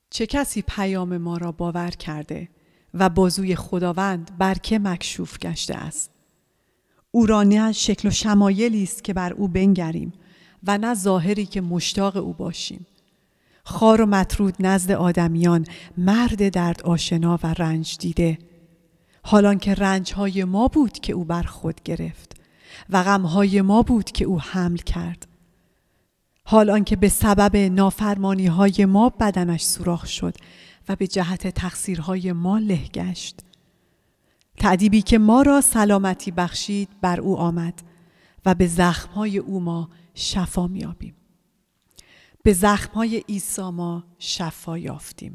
چه کسی پیام ما را باور کرده و بازوی خداوند بر که مکشوف گشته است؟ او را نه شکل و شمایلی است که بر او بنگریم و نه ظاهری که مشتاق او باشیم. خوار و مطرود نزد آدمیان، مرد درد آشنا و رنج دیده. حالان که رنجهای ما بود که او بر خود گرفت و غمهای ما بود که او حمل کرد. حالان که به سبب نافرمانیهای ما بدنش سوراخ شد و به جهت تقصیرهای ما له گشت. تأدیبی که ما را سلامتی بخشید بر او آمد و به زخمهای او ما شفا میابیم. به زخمهای عیسی ما شفا یافتیم.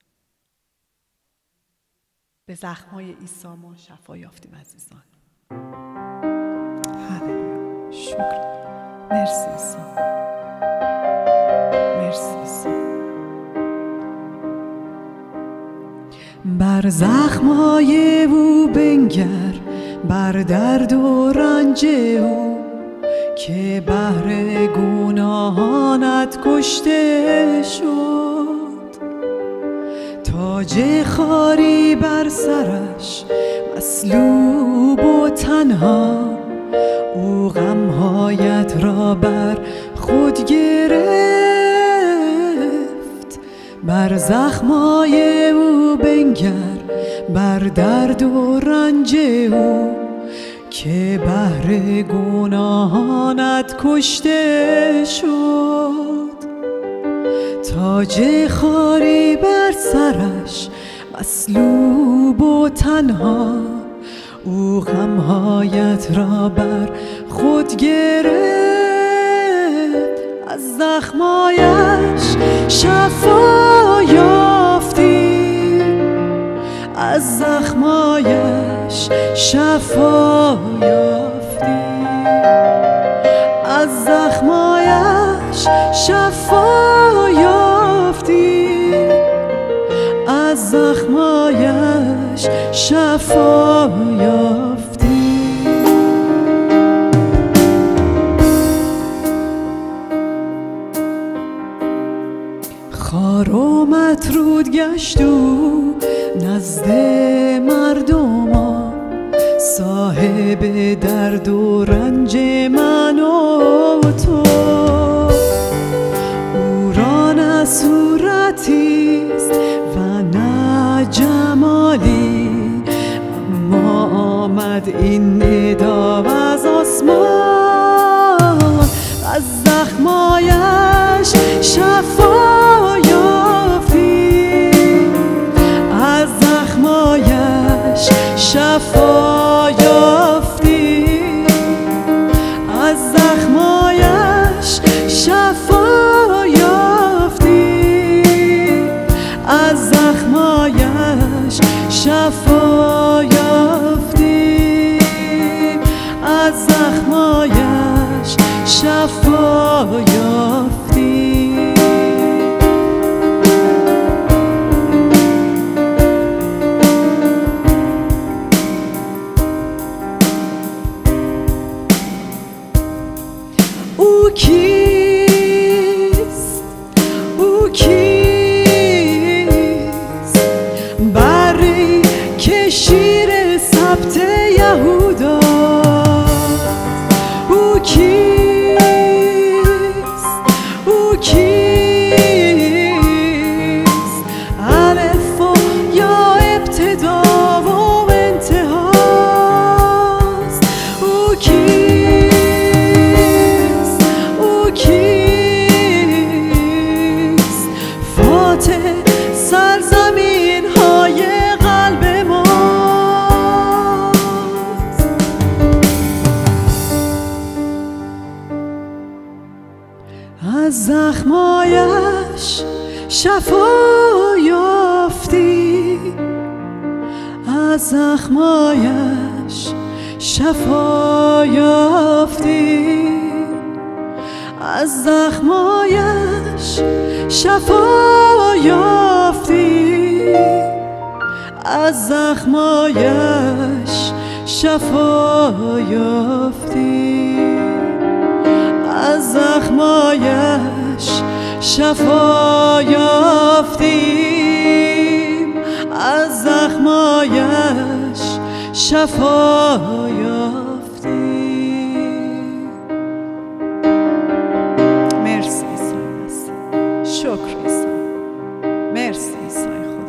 به زخمهای عیسی ما شفا یافتیم عزیزان. هللویا. شکر. مرسی عیسی. مرسی عیسی. بر زخمهای او بنگر، بر درد و رنج او که بهر گناهانت کشته شد. تاج خاری بر سرش مصلوب و تنها، او غمهایت را بر خود گرفت. بر زخمای او بنگر، بر درد و رنج او که بهر گناهانت کشته شد. تاج خاری بر سرش مصلوب و تنها، او غمهایت را بر خود گرفت. از زخمایش شفا یافتیم، از زخمایش شفا یافتیم، از زخمایش شفا یافتیم، از زخمایش شفا یافتیم. خوار و مطرود گشت او نزد مردما، صاحب درد و رنج من و تو. او را نه صورتیست و نه جمالی، اما آمد این ندا از آسمان. از زخمایش شفا یافتیم، از زخمایش شفا یافتیم، از زخمایش شفا یافتیم، از زخمایش شفا یافتیم، از زخمایش شفا یافتیم. او کیست؟ او کیست؟ بری که شیر سبت یهودا. او کیست؟ او کیست؟ الف و یا ابتدا و انتهاست. او کیست؟ او کیست؟ فاتح سرزمین های قلب ماست. از زخمایش شفا یافتی، از زخمایش شفا یافتی، از زخمایش شفا یافتی، از زخمایش شفا یافتی، از زخمایش شفا یافتی، زخمایش شفا یافتی. مرسی عیسی مسیح، شکر عیسی، مرسی عیسی خدا.